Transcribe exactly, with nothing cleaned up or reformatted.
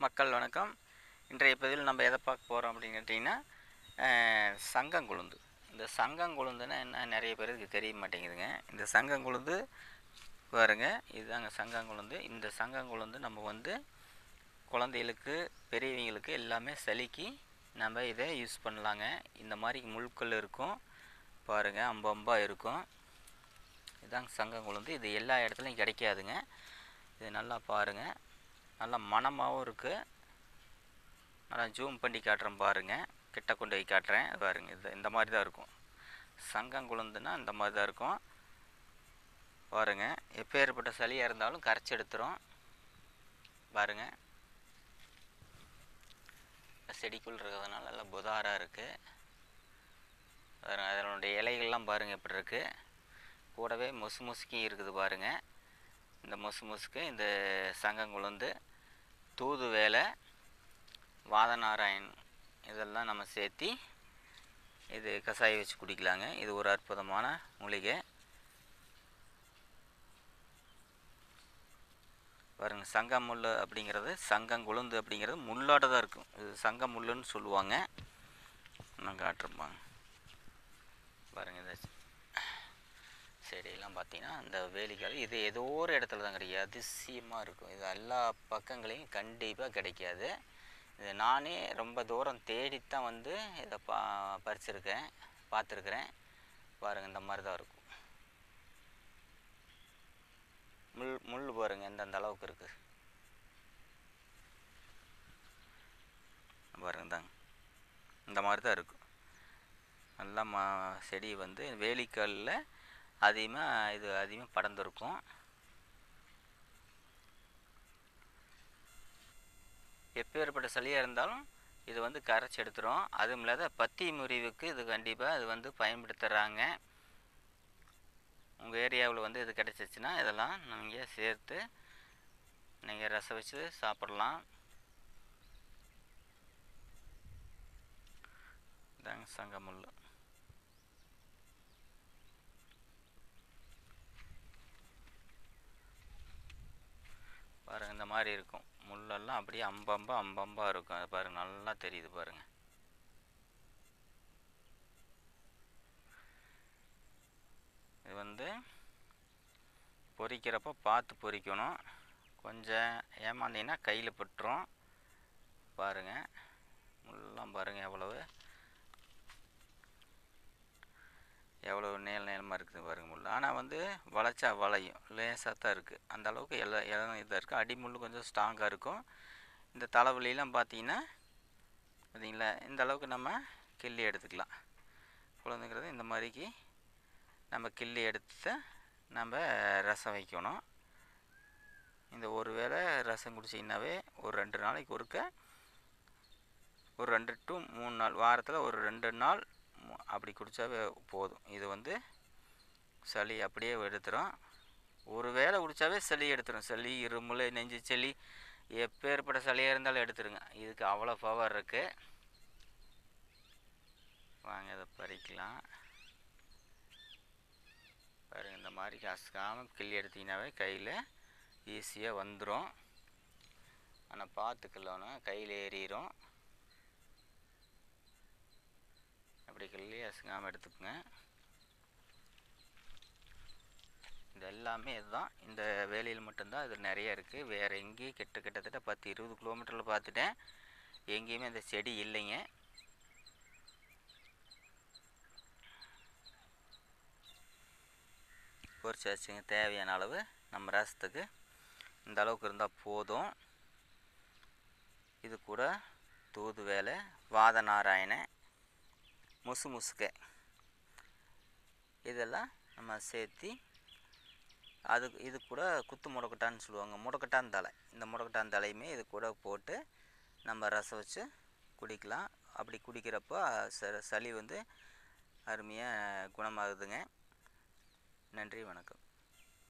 மக்கள் வணக்கம். இன்றைய பதிவில் நம்ம எதை பார்க்க போகிறோம் அப்படின்னு கேட்டிங்கன்னா, சங்கங்குளுந்து. இந்த சங்கங்குளுந்துன்னா என்ன, நிறைய பேருக்கு தெரிய மாட்டேங்குதுங்க. இந்த சங்கங்குளுந்து பாருங்கள், இதுதாங்க சங்கங்குளுந்து. இந்த சங்கங்குளுந்து நம்ம வந்து குழந்தைகளுக்கு, பெரியவங்களுக்கு எல்லாமே சளிக்கு நம்ம இதை யூஸ் பண்ணலாங்க. இந்த மாதிரி முள்கள் இருக்கும் பாருங்கள், அம்பு அம்பாக இருக்கும். இதுதாங்க சங்கங்குளுந்து. இது எல்லா இடத்துலையும் கிடைக்காதுங்க. இது நல்லா பாருங்கள், நல்லா மணமாகவும் இருக்குது. நல்லா ஜூம் பண்ணி காட்டுறேன் பாருங்கள், கிட்ட கொண்டு போய் காட்டுறேன் பாருங்கள். இது இந்த மாதிரி தான் இருக்கும். சங்கங்குளுந்துன்னா இந்த மாதிரி தான் இருக்கும் பாருங்கள். எப்பேற்பட்ட சளியாக இருந்தாலும் கரைச்சி எடுத்துரும் பாருங்கள். செடிக்குள் இருக்கிறதுனால நல்லா புதாராக இருக்குது பாருங்கள். அதனுடைய இலைகள்லாம் பாருங்கள் எப்படி இருக்குது. கூடவே மொசு மொசுக்கி இருக்குது பாருங்கள். இந்த மொசு மொசுக்கு இந்த சங்கங்குளுந்து, தூதுவேலை, வாதநாராயண் இதெல்லாம் நம்ம சேர்த்தி இது கஷாயம் வச்சு குடிக்கலாங்க. இது ஒரு அற்புதமான மூலிகை பாருங்கள். சங்க முள் அப்படிங்கிறது, சங்கங்குளுந்து அப்படிங்கிறது முள்ளோட தான் இருக்கும். இது சங்க முள்ளுன்னு சொல்லுவாங்க. நான் காட்டுறேன்பாங்க பாருங்கள். இந்த செடியெல்லாம் பார்த்தீங்கன்னா இந்த வேலிக்கால் இது ஏதோ ஒரு இடத்துல தான் கிடைக்கும். அதிசயமாக இருக்கும். இது எல்லா பக்கங்களையும் கண்டிப்பாக கிடைக்காது. இது நானே ரொம்ப தூரம் தேடித்தான் வந்து இதை பா பறிச்சிருக்கேன், பார்த்துருக்குறேன் பாருங்கள். இந்த மாதிரி தான் இருக்கும். முள் முள் பாருங்கள் எந்தெந்த அளவுக்கு இருக்குது பாருங்க. தாங்க இந்த மாதிரி தான் இருக்கும். நல்லா மா செடி வந்து வேலிக்காலில் அதிகமாக இது அதிகமாக படர்ந்துருக்கும். எப்பேற்பட்ட சளியாக இருந்தாலும் இது வந்து கரைச்சி எடுத்துரும். அதுவும் இல்லாத பத்தி முறிவுக்கு இது கண்டிப்பாக இது வந்து பயன்படுத்துகிறாங்க. உங்கள் ஏரியாவில் வந்து இது கிடச்சிச்சின்னா இதெல்லாம் நீங்கள் சேர்த்து நீங்கள் ரசம் வச்சு சாப்பிட்லாம். இதாங்க சங்கமுள் பாருங்கள். இந்த மாதிரி இருக்கும். முள்ளெல்லாம் அப்படியே அம்பம்பா அம்பம்பா இருக்கும். அது பாருங்கள், நல்லா தெரியுது பாருங்கள். இது வந்து பொரிக்கிறப்போ பார்த்து பொரிக்கணும். கொஞ்சம் ஏமாந்தீங்கன்னா கையில் பட்டுரும் பாருங்கள். முள்ளெல்லாம் பாருங்கள் எவ்வளவு எவ்வளோ நீள நீளமாக இருக்குது பாருங்கள் முள். ஆனால் வந்து வளைச்சா வளையும், லேசாக தான் இருக்குது. அந்த அளவுக்கு எல்லா இடம் இதாக இருக்குது. அடிமுள் கொஞ்சம் ஸ்ட்ராங்காக இருக்கும். இந்த தலைவலியெல்லாம் பார்த்தீங்கன்னா பார்த்தீங்களா, இந்த அளவுக்கு நம்ம கிள்ளி எடுத்துக்கலாம். குழந்தைங்கிறது இந்த மாதிரிக்கு நம்ம கிள்ளி எடுத்து நம்ம ரசம் வைக்கணும். இந்த ஒரு வேளை ரசம் குடிச்சிங்கனாவே ஒரு ரெண்டு நாளைக்கு ஒருக்க, ஒரு ரெண்டு டு மூணு நாள், வாரத்தில் ஒரு ரெண்டு நாள் அப்படி குடித்தாவே போதும். இது வந்து சளி அப்படியே எடுத்துரும். ஒரு வேளை குடித்தாவே சளி எடுத்துரும். சளி, இருமல், நெஞ்சு சளி, எப்பேற்பட்ட சளியாக இருந்தாலும் எடுத்துருங்க. இதுக்கு அவ்வளோ பவர் இருக்குது. வாங்க இதை பறிக்கலாம் பாருங்கள். இந்த மாதிரி கசக்காமல் கிள்ளி எடுத்திங்கனாவே கையில் ஈஸியாக வந்துடும். ஆனால் பார்த்துக்கலன்னா கையில் ஏறிடும். அப்படி கிள்ளி அசுங்காமல் எடுத்துக்கோங்க. இது எல்லாமே இதுதான், இந்த வேலையில் மட்டும்தான் இது நிறைய இருக்குது. வேறு எங்கேயும் கிட்ட கிட்டத்தட்ட பத்து இருபது கிலோமீட்டரில் பார்த்துட்டேன், எங்கேயுமே இந்த செடி இல்லைங்க. பொரிச்சாச்சுங்க. தேவையான அளவு நம்ம ரசத்துக்கு இந்த அளவுக்கு இருந்தால் போதும். இது கூட தூதுவேலை, வாதநாராயண, முசு முசுக்கை இதெல்லாம் நம்ம சேர்த்தி, அது இது கூட குத்து முடக்கட்டான்னு சொல்லுவாங்க, முடக்கட்டான் தழை. இந்த முடக்கட்டான் தலையுமே இது கூட போட்டு நம்ம ரசம் வச்சு குடிக்கலாம். அப்படி குடிக்கிறப்போ ச சளி வந்து அருமையாக குணமாகுதுங்க. நன்றி, வணக்கம்.